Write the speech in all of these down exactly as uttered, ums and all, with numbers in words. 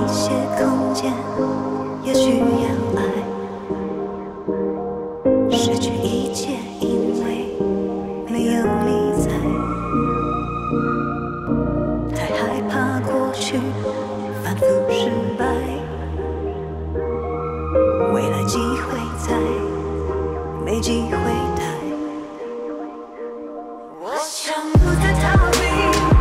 些空间，也需要爱。失去一切，因为没有你在。太害怕过去反复失败，未来机会在，没机会待。我想不再逃避。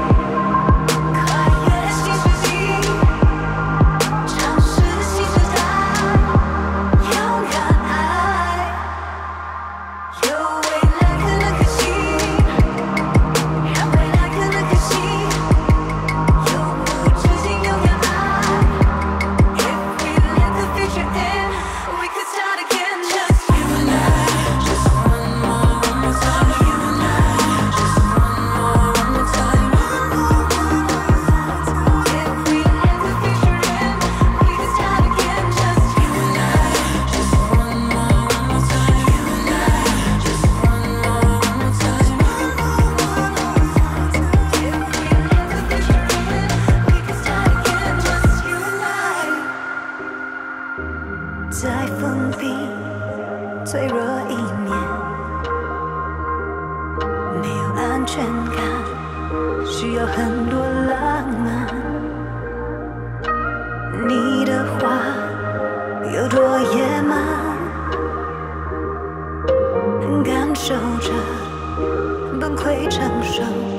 在封闭脆弱一面，没有安全感，需要很多浪漫。你的话有多野蛮，感受着崩溃承受。